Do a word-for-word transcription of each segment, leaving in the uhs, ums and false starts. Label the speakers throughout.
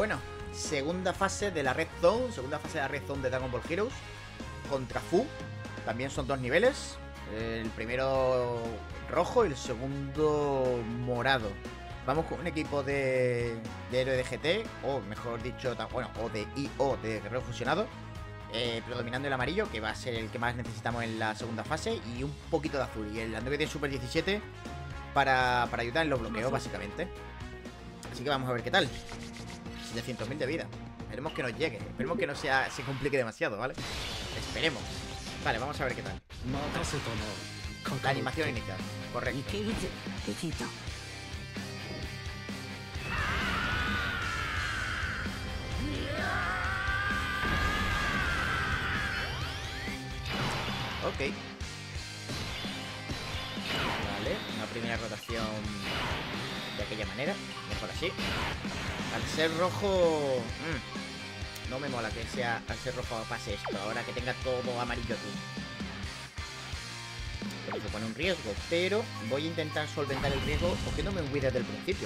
Speaker 1: Bueno, segunda fase de la Red Zone. Segunda fase de la Red Zone de Dragon Ball Heroes contra Fu. También son dos niveles. El primero rojo y el segundo morado. Vamos con un equipo de, de héroe de G T, o mejor dicho, bueno, o de I O, de Guerrero Fusionado, eh, predominando el amarillo, que va a ser el que más necesitamos en la segunda fase, y un poquito de azul. Y el Android Super diecisiete para, para ayudar en los bloqueos, básicamente. Así que vamos a ver qué tal. setecientos mil de vida. Esperemos que nos llegue. Esperemos que no sea, se complique demasiado, ¿vale? Esperemos. Vale, vamos a ver qué tal. La animación inicial. Correcto. Ok. Vale, una primera rotación de aquella manera. Mejor así. Al ser rojo... Mmm, no me mola que sea al ser rojo pase esto. Ahora que tenga todo amarillo aquí. Porque supone un riesgo. Pero voy a intentar solventar el riesgo cogiéndome un Wii desde el principio.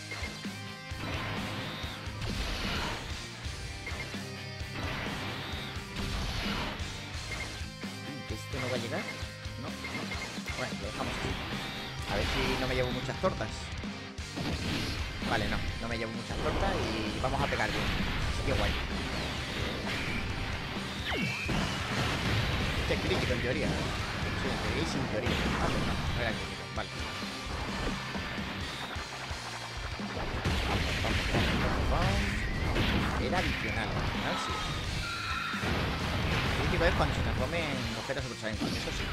Speaker 1: ¿Esto no va a llegar? No, no. Bueno, lo dejamos aquí. A ver si no me llevo muchas tortas. Vale, no, no me llevo muchas tortas y vamos a pegar bien. Así que guay. Este es crítico en teoría. Sí, en teoría y sin teoría. Ah, pues no, no era crítico. Vale. Era adicional, adicional sí. Crítico es cuando se transforme en objetos Super Saiyan cuatro, eso sí.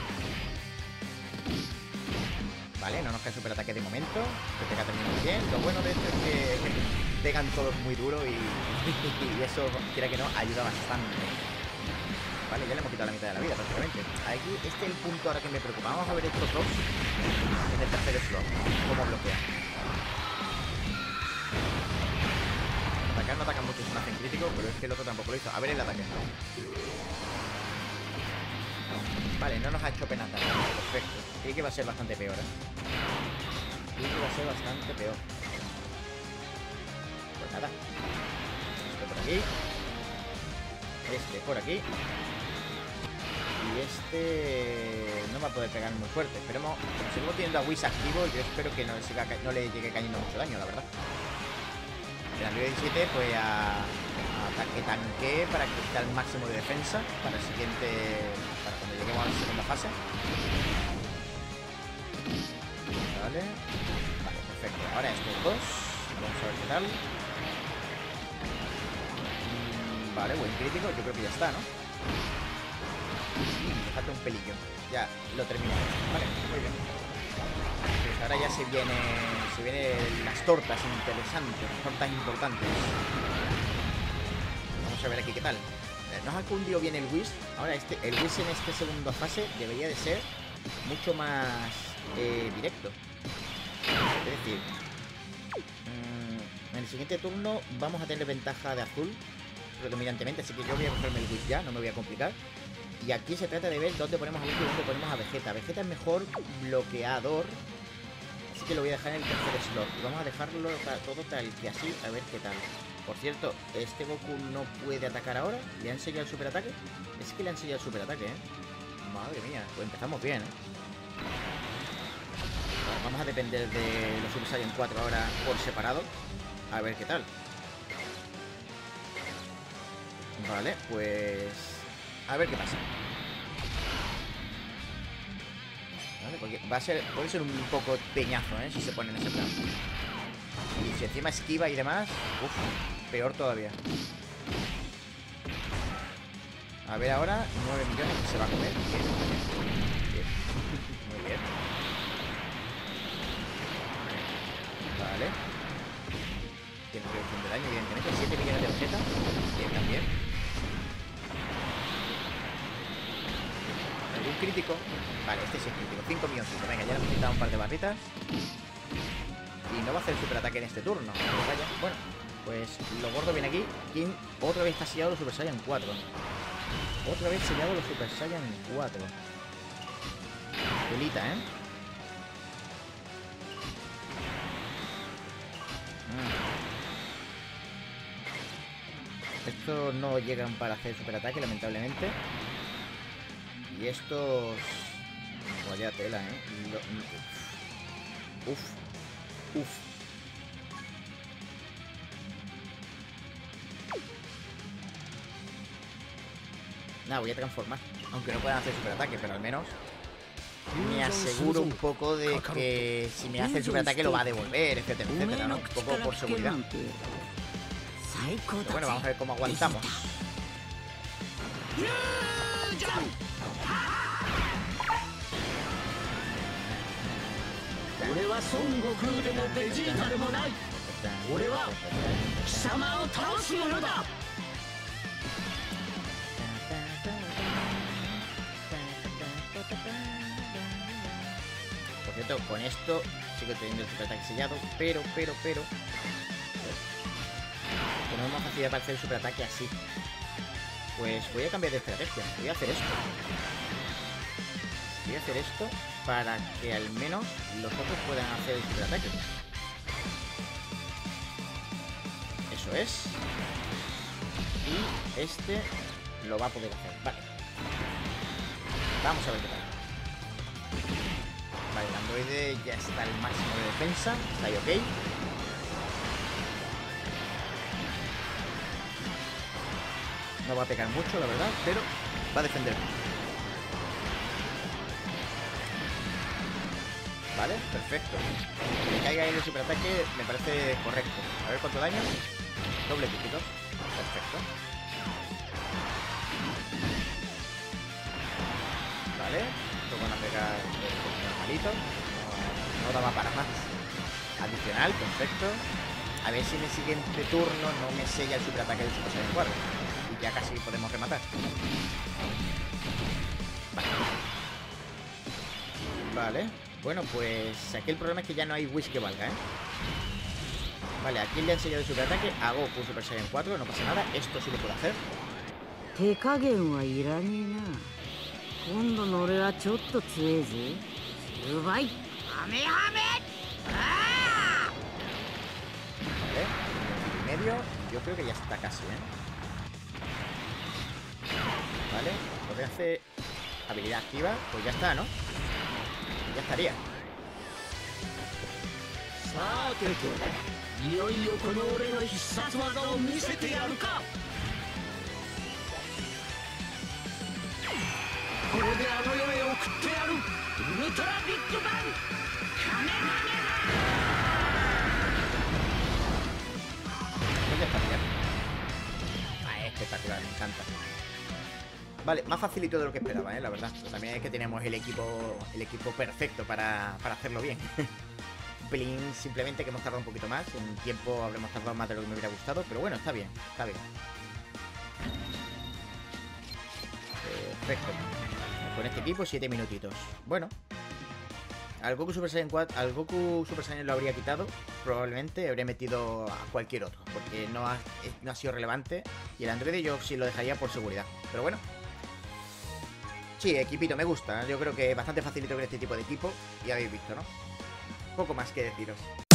Speaker 1: Vale, no nos cae super ataque de momento. Que pega también muy bien. Lo bueno de esto es que pegan todos muy duro y, y eso, quiera que no, ayuda bastante. Vale, ya le hemos quitado la mitad de la vida, prácticamente. Aquí, este es el punto ahora que me preocupa. Vamos a ver estos dos en el tercer slot. Cómo bloquean. Atacar no atacan mucho, es un hacen crítico, pero es que el otro tampoco lo hizo. A ver el ataque. Vale, no nos ha hecho pena atacar. Perfecto. Creo que va a ser bastante peor, ¿eh? Creo que va a ser bastante peor. Pues nada. Este por aquí. Este por aquí. Y este... no va a poder pegar muy fuerte. Esperemos... Seguimos teniendo a Whis activo. Yo espero que no, siga, no le llegue cayendo mucho daño, la verdad. El Android diecisiete pues a... ataque tanque para que esté al máximo de defensa para el siguiente, para cuando lleguemos a la segunda fase. Vale, vale, perfecto. Ahora estos dos, vamos a ver qué tal. Mm, vale, buen crítico, yo creo que ya está, ¿no? Mm, me falta un pelillo, ya lo terminamos. Vale, muy bien. Pues ahora ya se viene, se vienen las tortas interesantes, las tortas importantes. Vamos a ver aquí qué tal. Nos ha cundido bien el Whis. Ahora este, el Whis en esta segunda fase debería de ser mucho más eh, directo. Es decir, mmm, en el siguiente turno vamos a tener ventaja de azul predominantemente, así que yo voy a cogerme el Whis ya, no me voy a complicar. Y aquí se trata de ver dónde ponemos a Whis y dónde ponemos a Vegeta. Vegeta es mejor bloqueador, así que lo voy a dejar en el tercer slot. Y vamos a dejarlo todo tal que así, a ver qué tal. Por cierto, este Goku no puede atacar ahora. ¿Le ha enseñado el superataque? Es que le ha enseñado el superataque, ¿eh? Madre mía, pues empezamos bien, ¿eh? Bueno, vamos a depender de los Super Saiyan cuatro ahora por separado. A ver qué tal. Vale, pues... a ver qué pasa. Vale, porque va a ser... puede ser un poco peñazo, ¿eh? Si se pone en ese plan. Y si encima esquiva y demás... Uf, peor todavía. A ver ahora, nueve millones que se va a comer. Bien, bien. Muy bien. Vale. Tiene reducción de daño, evidentemente. siete millones de Vegeta. Bien, también. ¿Algún crítico? Vale, este sí es crítico. cinco millones. Venga, ya le hemos quitado un par de barritas. Y no va a hacer el superataque en este turno. Pues vaya. Bueno, pues lo gordo viene aquí. ¿Quién otra vez está sellado los Super Saiyan cuatro? Otra vez sellado los Super Saiyan cuatro. Pelita, ¿eh? Mm. Estos no llegan para hacer superataque, lamentablemente. Y estos... Vaya tela, ¿eh? Lo... Uf. Uf. Nada, voy a transformar. Aunque no puedan hacer superataque, pero al menos me aseguro un poco de que si me hace el superataque lo va a devolver, etcétera, etcétera, ¿no? Un poco por seguridad. Pero bueno, vamos a ver cómo aguantamos. Por cierto, con esto sigo teniendo el superataque sellado, pero, pero, pero tenemos más facilidad para hacer el superataque así. Pues voy a cambiar de estrategia. Voy a hacer esto. Voy a hacer esto para que al menos los otros puedan hacer el superataque. Eso es. Y este lo va a poder hacer. Vale. Vamos a ver qué tal. Vale, el androide ya está al máximo de defensa. Está ahí ok. No va a pegar mucho, la verdad, pero va a defender. Vale, perfecto. Que le caiga ahí el superataque me parece correcto. A ver cuánto daño. Doble dígito. Perfecto. Vale. Esto van a pegar normalito. No, no daba para más. Adicional, perfecto. A ver si en el siguiente turno no me sella el superataque del Super Saiyan cuatro. Y ya casi podemos rematar. Vale. Vale. Bueno, pues aquí el problema es que ya no hay Wish que valga, ¿eh? Vale, aquí le han sellado el superataque a Goku Super Saiyan cuatro, no pasa nada. Esto sí lo puedo hacer. Vale, y medio. Yo creo que ya está casi, ¿eh? Vale, lo que hace habilidad activa, pues ya está, ¿no? Ya estaría. Pues ya estaría. Ah, espectacular, me encanta. Vale, más facilito de lo que esperaba, ¿eh? La verdad. Pero también es que tenemos el equipo el equipo perfecto para, para hacerlo bien. Un pelín simplemente que hemos tardado un poquito más. En tiempo habremos tardado más de lo que me hubiera gustado. Pero bueno, está bien, está bien. Perfecto. Con este equipo, siete minutitos. Bueno. Al Goku Super Saiyan cuatro, al Goku Super Saiyan lo habría quitado. Probablemente habría metido a cualquier otro. Porque no ha, no ha sido relevante. Y el androide yo sí lo dejaría por seguridad. Pero bueno. Sí, equipito, me gusta. Yo creo que es bastante facilito con este tipo de equipo. Y habéis visto, ¿no? Poco más que deciros.